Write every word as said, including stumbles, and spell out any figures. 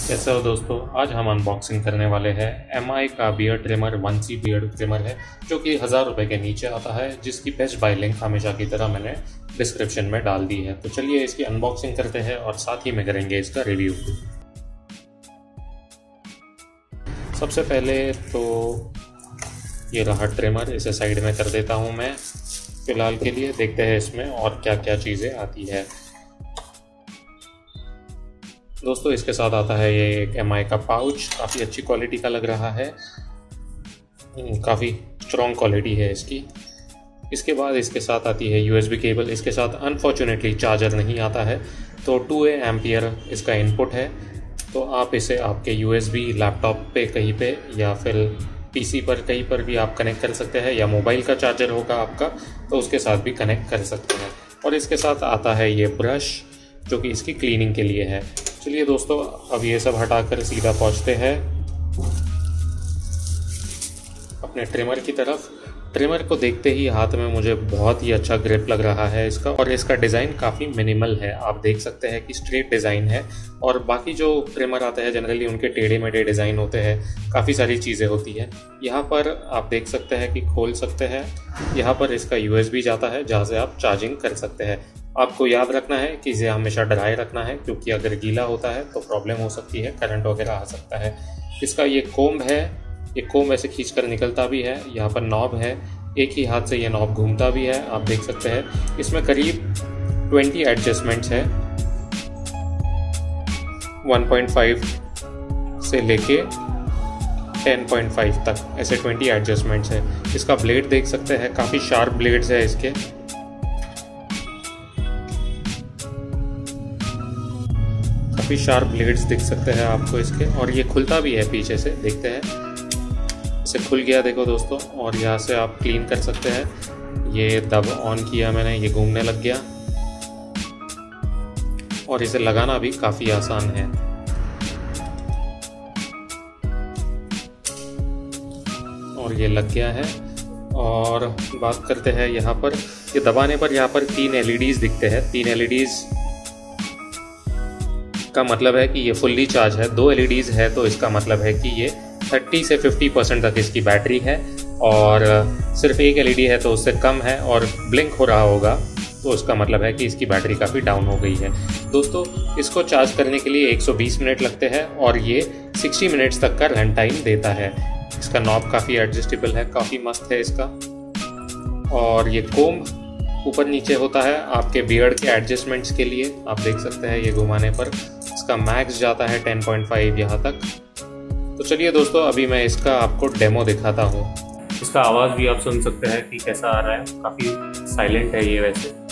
कैसे हो दोस्तों, आज हम अनबॉक्सिंग करने वाले हैं एम आई का beard trimmer one C beard trimmer है जो कि हज़ार रुपये के नीचे आता है, जिसकी बेस्ट बाय लिंक हमेशा की तरह मैंने डिस्क्रिप्शन में डाल दी है। तो चलिए इसकी अनबॉक्सिंग करते हैं और साथ ही में करेंगे इसका रिव्यू। सबसे पहले तो ये रहा ट्रिमर, इसे साइड में कर देता हूँ मैं फ़िलहाल के लिए। देखते हैं इसमें और क्या क्या चीज़ें आती है। दोस्तों इसके साथ आता है ये एक एम आई का पाउच, काफ़ी अच्छी क्वालिटी का लग रहा है, काफ़ी स्ट्रॉन्ग क्वालिटी है इसकी। इसके बाद इसके साथ आती है यू एस बी केबल। इसके साथ अनफॉर्चुनेटली चार्जर नहीं आता है, तो टू एम्पियर इसका इनपुट है। तो आप इसे आपके यू एस बी लैपटॉप पे कहीं पे या फिर पी सी पर कहीं पर भी आप कनेक्ट कर सकते हैं, या मोबाइल का चार्जर होगा आपका तो उसके साथ भी कनेक्ट कर सकते हैं। और इसके साथ आता है ये ब्रश जो कि इसकी क्लीनिंग के लिए है। चलिए दोस्तों अब ये सब हटाकर सीधा पहुंचते हैं अपने ट्रिमर की तरफ। ट्रिमर को देखते ही हाथ में मुझे बहुत ही अच्छा ग्रिप लग रहा है इसका, और इसका डिज़ाइन काफ़ी मिनिमल है। आप देख सकते हैं कि स्ट्रेट डिज़ाइन है, और बाकी जो ट्रिमर आते हैं जनरली उनके टेढ़े मेढ़े डिज़ाइन होते हैं, काफ़ी सारी चीज़ें होती हैं। यहाँ पर आप देख सकते हैं कि खोल सकते हैं, यहाँ पर इसका यू एस बी जाता है जहाँ से आप चार्जिंग कर सकते हैं। आपको याद रखना है कि इसे हमेशा ड्राई रखना है, क्योंकि अगर गीला होता है तो प्रॉब्लम हो सकती है, करंट वगैरह आ सकता है। इसका ये कोम्ब है, ये कोम्ब ऐसे खींचकर निकलता भी है। यहाँ पर नॉब है, एक ही हाथ से ये नॉब घूमता भी है, आप देख सकते हैं। इसमें करीब बीस एडजस्टमेंट्स है, वन पॉइंट फाइव से लेके टेन पॉइंट फाइव तक, ऐसे बीस एडजस्टमेंट्स है। इसका ब्लेड देख सकते हैं, काफ़ी शार्प ब्लेड्स है इसके। काफ़ी शार्प ब्लेड्स दिख सकते हैं आपको इसके, और ये खुलता भी है पीछे से, देखते हैं। इसे खुल गया देखो दोस्तों, और यहाँ से आप क्लीन कर सकते हैं। ये दब ऑन किया मैंने, ये घूमने लग गया, और इसे लगाना भी काफ़ी आसान है। और ये लग गया है। और बात करते हैं यहाँ पर, ये दबाने पर यहाँ पर तीन एल ई डीज़ दिखते हैं। तीन एल ई डीज़ का मतलब है कि ये फुल्ली चार्ज है। दो एल ई डीज़ है तो इसका मतलब है कि ये तीस से पचास परसेंट तक इसकी बैटरी है, और सिर्फ एक एल ई डी है तो उससे कम है, और ब्लिंक हो रहा होगा तो उसका मतलब है कि इसकी बैटरी काफ़ी डाउन हो गई है। दोस्तों इसको चार्ज करने के लिए एक सौ बीस मिनट लगते हैं, और ये साठ मिनट्स तक का रन टाइम देता है। इसका नॉब काफ़ी एडजस्टेबल है, काफ़ी मस्त है इसका। और ये कोम्ब ऊपर नीचे होता है आपके बियर्ड के एडजस्टमेंट्स के लिए, आप देख सकते हैं। ये घुमाने पर इसका मैक्स जाता है टेन पॉइंट फाइव यहाँ तक। तो चलिए दोस्तों अभी मैं इसका आपको डेमो दिखाता हूँ। इसका आवाज़ भी आप सुन सकते हैं कि कैसा आ रहा है, काफ़ी साइलेंट है ये वैसे।